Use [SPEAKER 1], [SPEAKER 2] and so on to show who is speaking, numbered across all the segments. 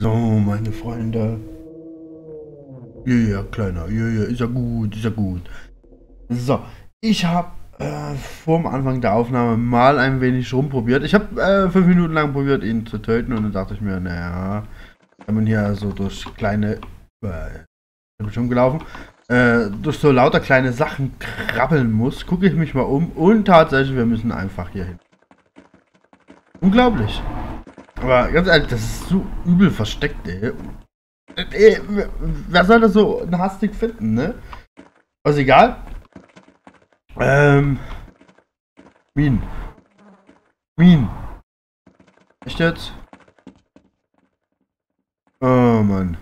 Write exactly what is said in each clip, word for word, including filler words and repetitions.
[SPEAKER 1] So, meine Freunde. Ja, ja, kleiner. Ja, ja, ist ja gut, ist ja gut. So, ich habe äh, vor dem Anfang der Aufnahme mal ein wenig rumprobiert. Ich habe äh, fünf Minuten lang probiert, ihn zu töten und dann dachte ich mir, naja, wenn man hier so durch kleine, äh, ich bin schon gelaufen, äh, durch so lauter kleine Sachen krabbeln muss, gucke ich mich mal um und tatsächlich, wir müssen einfach hier hin. Unglaublich. Aber ganz ehrlich, das ist so übel versteckt, ey. Äh, Wer soll das so hastig finden, ne? Also egal. Ähm, Minen. Minen. Echt jetzt? Oh Mann.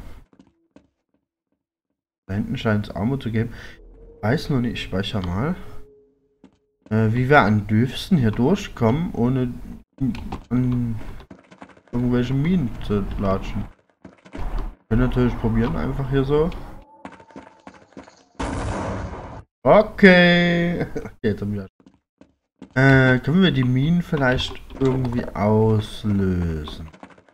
[SPEAKER 1] Da hinten scheint es Armut zu geben. Weiß noch nicht, ich speichere mal. Äh, wie wir an Dürfsten hier durchkommen, ohne an irgendwelche Minen zu latschen. Wir können natürlich probieren, einfach hier so. Okay. Okay, jetzt haben wir. Äh, können wir die Minen vielleicht irgendwie auslösen?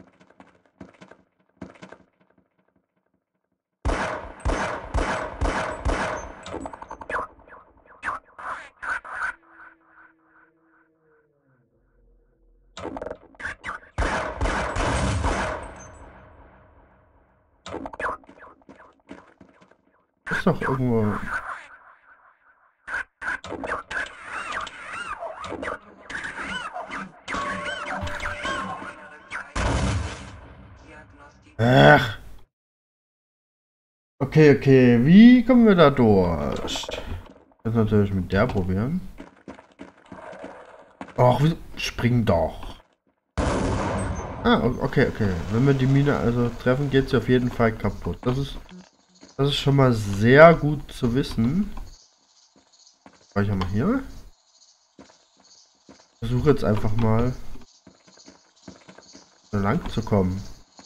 [SPEAKER 1] Ist doch irgendwo. Ach. Okay, okay. Wie kommen wir da durch? Das natürlich mit der probieren. Och, wieso? Spring doch. Ah, okay, okay. Wenn wir die Mine also treffen, geht sie auf jeden Fall kaputt. Das ist, das ist schon mal sehr gut zu wissen. Speicher mal hier. Versuche jetzt einfach mal so lang zu kommen.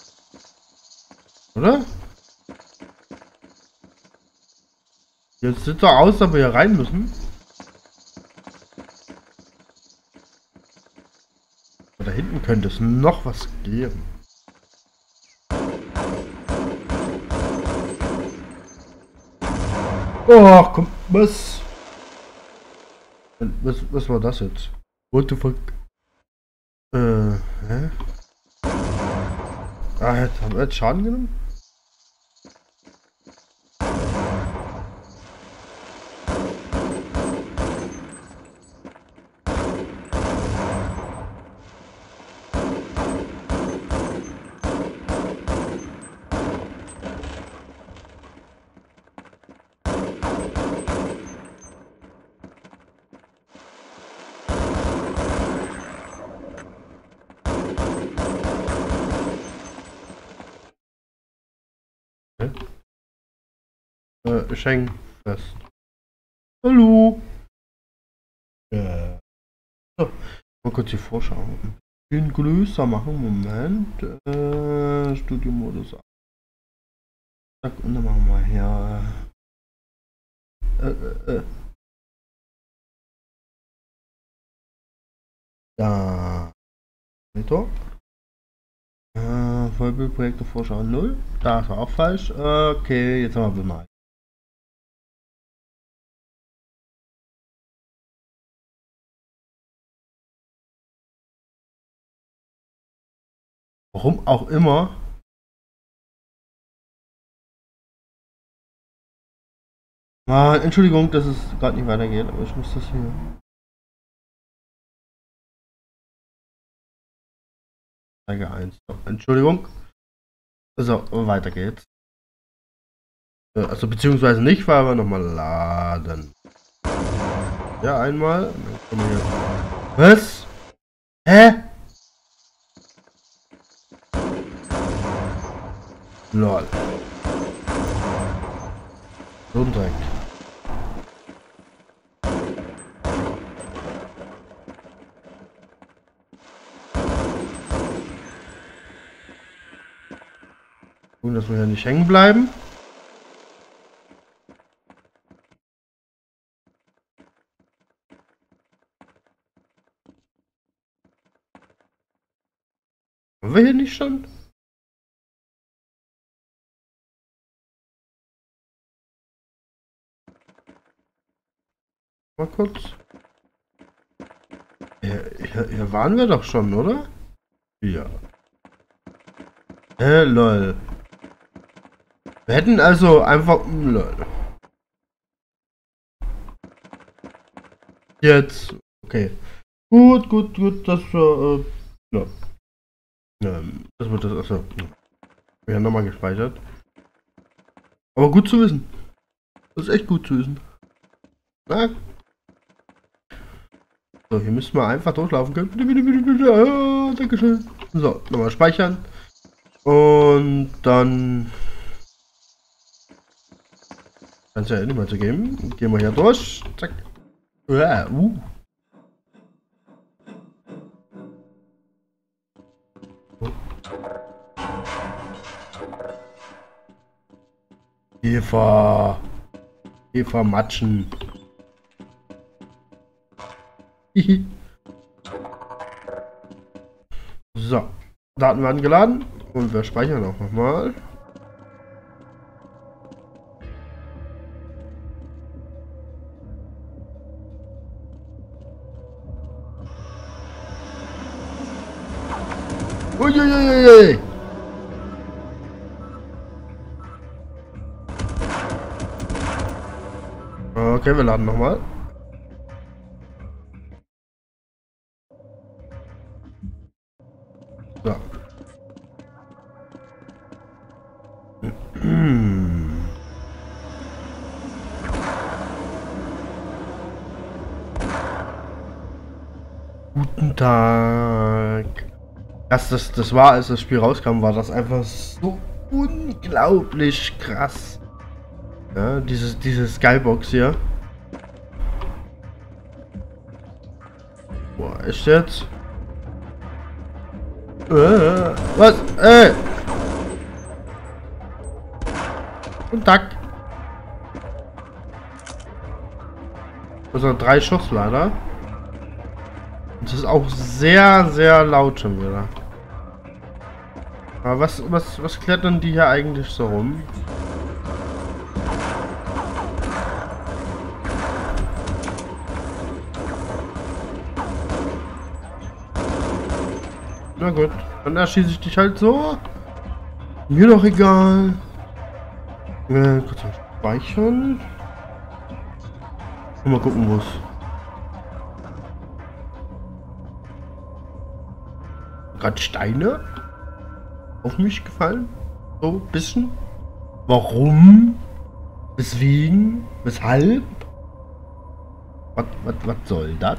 [SPEAKER 1] Oder? Jetzt sieht doch aus, dass wir hier rein müssen. Da hinten könnte es noch was geben. Oh, komm, was? Was, was war das jetzt? What the fuck? Äh, hä? Ah, jetzt haben wir jetzt Schaden genommen? Hä? Äh, Schenkenfest. Hallo. Äh, so, mal kurz die Vorschau. Den größer machen. Moment. Äh, Studiomodus. Zack, und dann machen wir hier. Äh, äh, äh. Da. Monitor. Äh, Vollbildprojekte Vorschau null. Da ist er auch falsch. Okay, jetzt haben wir bemalt. Warum auch immer. Mann, Entschuldigung, dass es gerade nicht weitergeht, aber ich muss das hier. Zeige eins. So, Entschuldigung. So, weiter geht's. Äh, Also beziehungsweise nicht, weil wir nochmal laden. Ja, einmal. Und dann kommen wir hier. Was? Hä? Lol. So ein Dreck. Gucken, dass wir hier nicht hängen bleiben. Haben wir hier nicht schon? Mal kurz. Hier, hier, hier waren wir doch schon, oder? Ja. Hä, lol. Wir hätten also einfach... Lol. Jetzt. Okay. Gut, gut, gut. Das äh, ja. Ähm, das wird das... Achso. Wir haben nochmal gespeichert. Aber gut zu wissen. Das ist echt gut zu wissen. Na? So, hier müssen wir einfach durchlaufen können. Bitte, bitte, bitte, bitte. Ah, Dankeschön. So, nochmal speichern. Und dann... Kann es ja nicht mal zu geben. Gehen wir hier durch. Zack. Ja, uh. Eva. Eva Matschen. So. Daten werden geladen. Und wir speichern auch nochmal. Uiuiuiui. Okay, wir laden nochmal. So. Guten Tag. Dass das, das war, als das Spiel rauskam, war das einfach so unglaublich krass. Ja, dieses, diese Skybox hier. Boah, echt jetzt? Äh, was? Ey! Guten Tag. Also drei Schuss leider. Das ist auch sehr, sehr laut schon wieder. Aber was, was, was klettern die hier eigentlich so rum? Na gut, dann erschieße ich dich halt so. Mir doch egal. Äh, kurz mal speichern. Und mal gucken, wo es. Gerade Steine auf mich gefallen. So ein bisschen. Warum? Weswegen? Weshalb? Was, was, was soll das?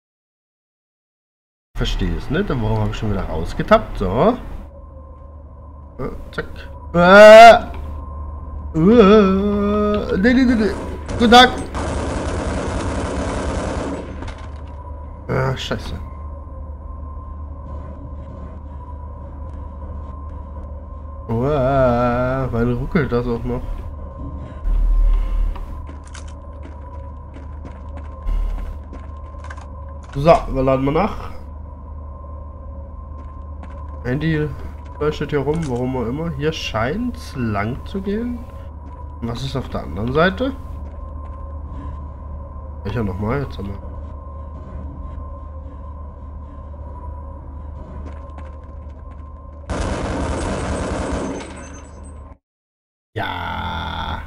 [SPEAKER 1] Verstehe es nicht. Warum habe ich schon wieder rausgetappt? So. Ja, zack. Äh. Äh. Nee, nee, nee, nee. Guten Tag. Ah, scheiße. Uah, weil ruckelt das auch noch. So, wir laden mal nach. Handy leuchtet hier rum, warum auch immer. Hier scheint es lang zu gehen. Und was ist auf der anderen Seite? Welcher nochmal? Jetzt haben wir. Ja.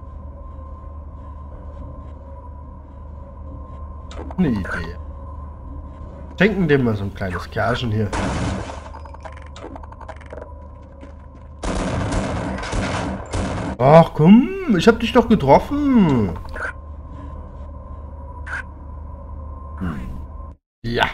[SPEAKER 1] Eine Idee. Schenken dem mal so ein kleines Kerlchen hier. Ach komm, ich hab dich doch getroffen. Hm. Ja.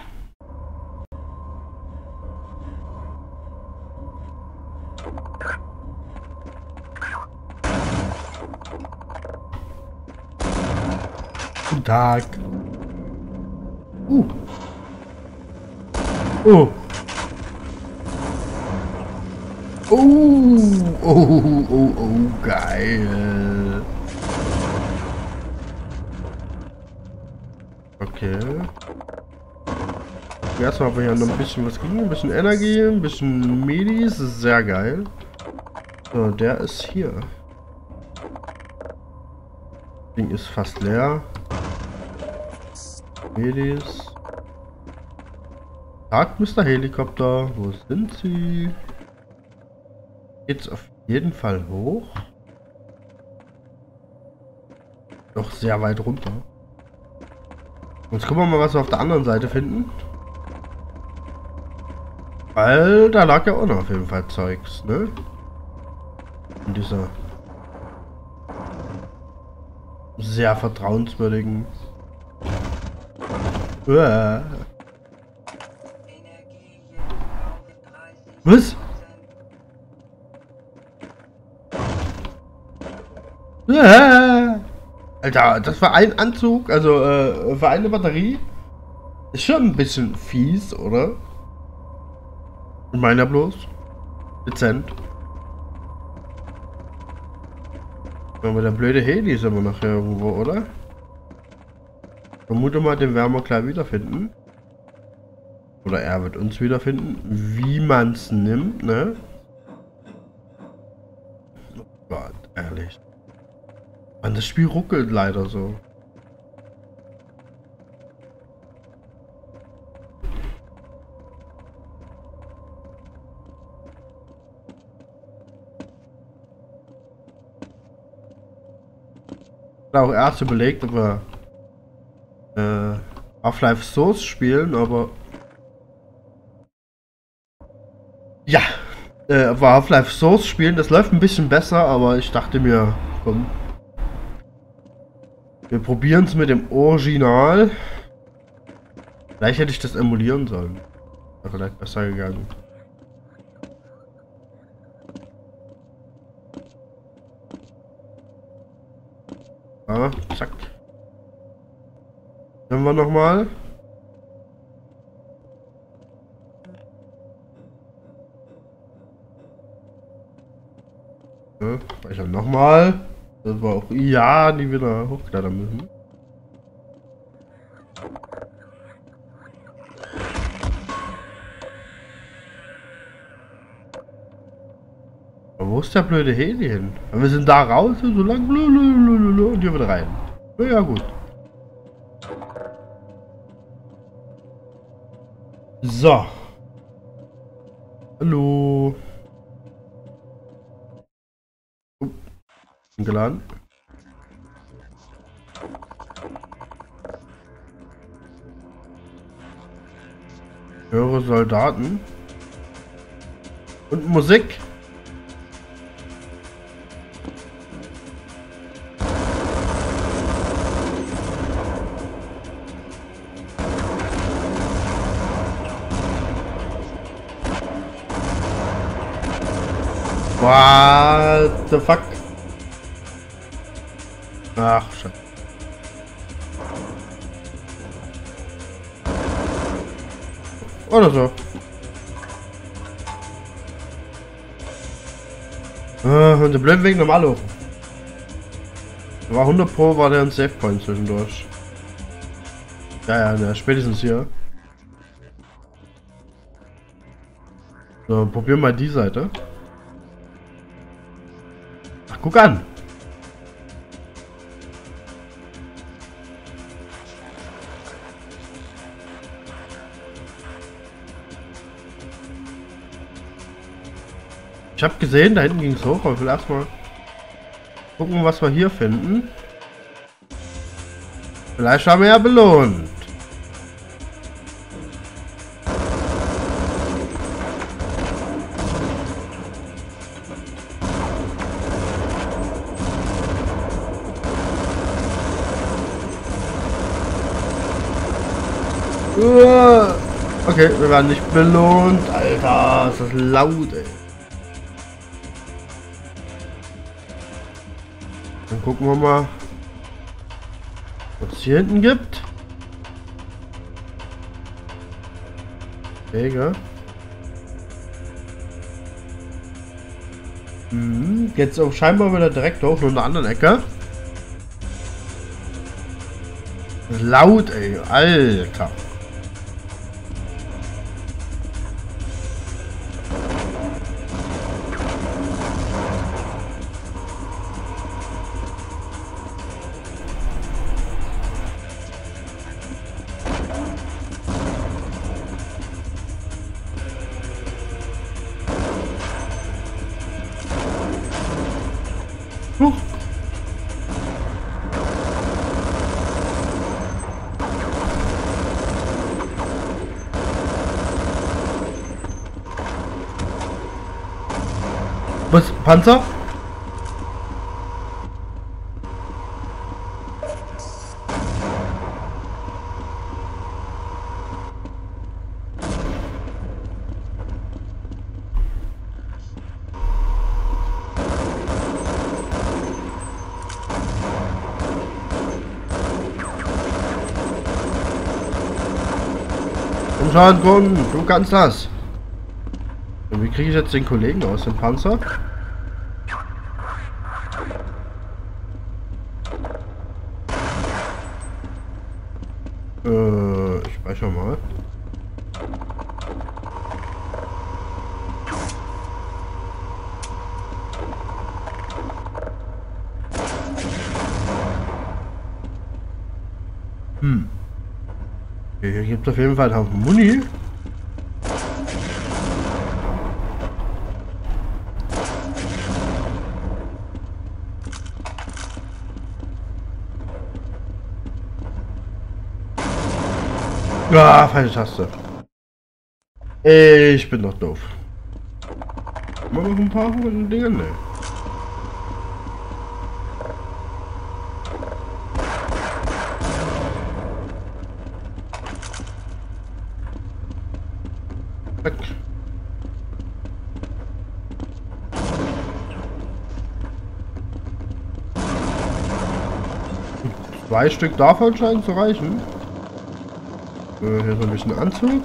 [SPEAKER 1] Guten Tag. Uh. Oh. Oh, oh, oh, oh, geil. Okay. Erstmal haben wir hier noch ein bisschen was kriegen, ein bisschen Energie, ein bisschen Medis, sehr geil. So, der ist hier. Das Ding ist fast leer. Helis. Tag, Mister Helikopter. Wo sind Sie? Geht's auf jeden Fall hoch? Doch sehr weit runter. Jetzt gucken wir mal, was wir auf der anderen Seite finden. Weil da lag ja auch noch auf jeden Fall Zeugs, ne? In dieser sehr vertrauenswürdigen. Uah. Was? Uah. Alter, das war ein Anzug, also äh, für eine Batterie. Ist schon ein bisschen fies, oder? Ich meine ja bloß. Dezent. Aber der blöde Heli ist immer noch irgendwo, oder? Ich vermute mal, den werden wir gleich wiederfinden. Oder er wird uns wiederfinden. Wie man es nimmt, ne? Oh Gott, ehrlich. Mann, das Spiel ruckelt leider so. Ich habe auch erst überlegt, ob wir äh, Half-Life Source spielen, aber ja, äh, ob wir Half-Life Source spielen, das läuft ein bisschen besser, aber ich dachte mir, komm, wir probieren es mit dem Original. Vielleicht hätte ich das emulieren sollen. Wäre vielleicht besser gegangen. Ah, zack. Nehmen wir nochmal. Ja, speichern nochmal. Das war auch ja, die wieder hochklettern müssen. Aber wo ist der blöde Heli hin? Wir sind da raus, so lang und hier wieder rein. Ja, ja gut. So. Hallo. Oh. Geladen. Höre Soldaten. Und Musik. What the fuck? Ach, Scheiße. Oder so. Ah, und der blöden Weg normal hoch. War hundert Pro, war der ein Save Point zwischendurch. Ja, ja, ne, spätestens hier. So, probieren mal die Seite. Ach, guck an! Ich habe gesehen, da hinten ging es hoch, aber ich will erstmal gucken, was wir hier finden. Vielleicht haben wir ja belohnt. Okay, wir werden nicht belohnt. Alter, ist das laut, ey. Dann gucken wir mal, was es hier hinten gibt. Egal. Mhm, geht's auch scheinbar wieder direkt hoch, nur in der anderen Ecke. Laut, ey, Alter. Was? Panzer? Komm schon, komm, du kannst das. Und wie kriege ich jetzt den Kollegen aus dem Panzer? Äh, ich speichere mal. Hm. Okay, hier gibt es auf jeden Fall einen Haufen Muni. Ah, falsche Taste. Ich bin doch doof. Mal noch ein paar von Dingen, ne? Zack. Zwei Stück davon scheinen zu reichen. Äh, hier so ein bisschen Anzug.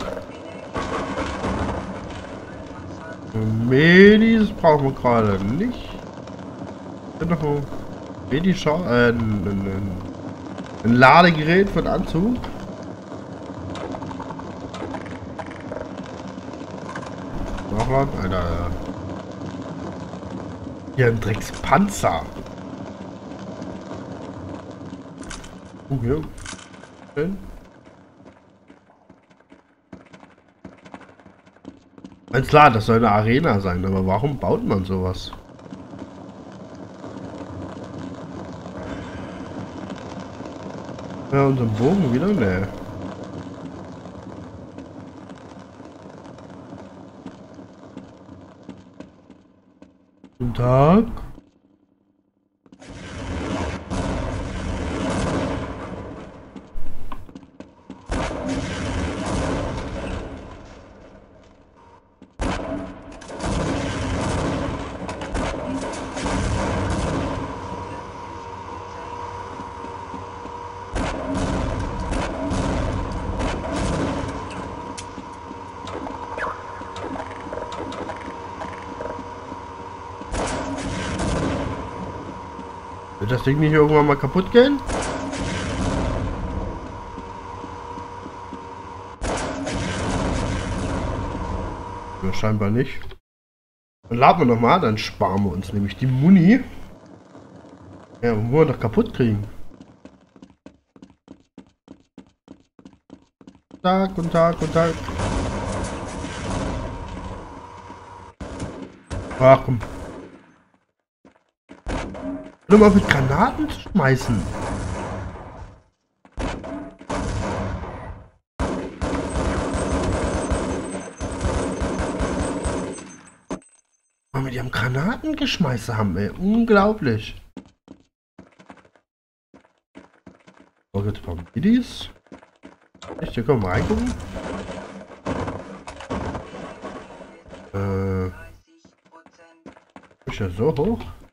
[SPEAKER 1] Medis brauchen wir gerade nicht. Noch ein Medischau, äh, ein, ein, ein Ladegerät für den Anzug. Noch was? Alter. Hier ein Dreckspanzer. Okay. Schön. Alles klar, das soll eine Arena sein, aber warum baut man sowas? Ja, unseren Bogen wieder? Ne. Guten Tag. Wird das Ding nicht irgendwann mal kaputt gehen? Ja, scheinbar nicht. Dann laden wir nochmal, dann sparen wir uns nämlich die Muni. Ja, wo wir doch kaputt kriegen. Guten Tag, guten Tag, guten Tag. Ach komm. Nur mal mit Granaten zu schmeißen. Weil wir die am Granaten geschmeißen haben, ey. Unglaublich. So, jetzt ein paar Biddies. Echt, hier können wir reingucken. Äh. Ist ja so hoch.